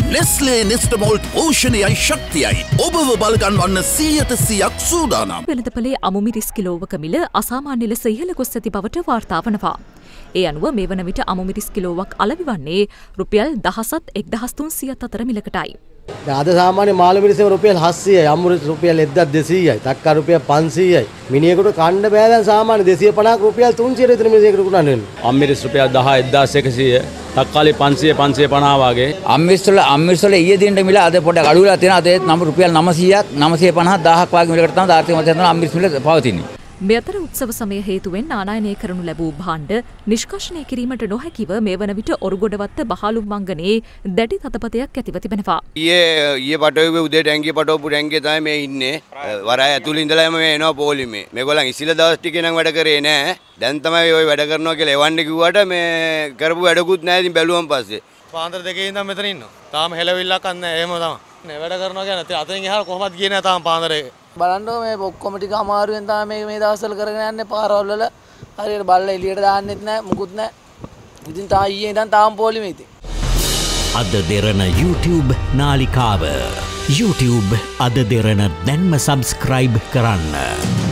Nestle Nestamalt පෝෂණයයි ශක්තියයි ඔබව බලගන්වන්න 100% සූදානම්. වෙළඳපොලේ අමුමිරිස් කිලෝවක මිල අසාමාන්‍ය ලෙස ඉහළ ගොස් ඇති බවට වාර්තා වනවා. ඒ අනුව මේ වන විට අමුමිරිස් කිලෝවක් අලෙවි වන්නේ රුපියල් 10,000ත් 1,300ත් අතර මිලකටයි. අද සාමාන්‍ය මාළු මිරිසෙම රුපියල් 700යි, අමුමිරිස් රුපියල් 1,200යි, තක්කා රුපියල් 500යි. මිනිහෙකුට කන්න බෑ දැන් සාමාන්‍ය 250ක් රුපියල් 300 විතර මිනිහෙකුට කුණන්න වෙනවා. අම්මිරිස් රුපියල් 10,100, තක්කාලි 500 550 වගේ. අම්මිරිස් වල ඊයේ දිනට මිල අද පොඩ්ඩක් අඩු වෙලා තියෙනවා. අද නම් රුපියල් 900ක් 950ක් 1000ක් වගේ මිලකට තමයි ආර්ථික මධ්‍යස්ථාන අම්මිරිස් මිල පවතින්නේ. මේ අතර උත්සව සමය හේතුවෙන් ආනයනය කරනු ලැබූ භාණ්ඩ නිෂ්කාශනය කිරීමට නොහැකිව මේ වන විට ඔරුගොඩවත්ත බහලුම් මංගනයේ දැඩි තතපතයක් ඇතිව තිබෙනවා. ඊයේ පටෝවේ උදේට ඇංගිය පටෝපු රැංගිය තමයි මේ ඉන්නේ. වරාය ඇතුළේ ඉඳලාම මේ එනවා පොලිමේ. මේගොල්ලන් ඉසිල දවස් ටිකේ නම් වැඩ කරේ නෑ. දැන් තමයි ওই වැඩ කරනවා කියලා එවන්න කිව්වට මේ කරපු වැඩකුත් නෑ. ඉතින් බැලුවම් පස්සේ පාන්දර දෙකේ ඉඳන් මෙතන ඉන්නවා. තාම හෙලවිල්ලක් අන්නේ එහෙම තමයි. වැඩ කරනවා කියන්නේ අතෙන් එහාට කොහොමද ගියේ නෑ තාම පාන්දරේ. බලන්න මේ ඔක්කොම ටික අමාරුවෙන් තමයි මේ දවස්වල කරගෙන යන්නේ පාරවල් වල. හරියට බල්ලා එළියට දාන්නෙත් නැහැ මුකුත් නැහැ. ඉතින් තා ඊයේ ඉඳන් තාම පොලිමේ ඉතින්. අද දෙරණ YouTube නාලිකාව. YouTube අද දෙරණ දැන්ම subscribe කරන්න.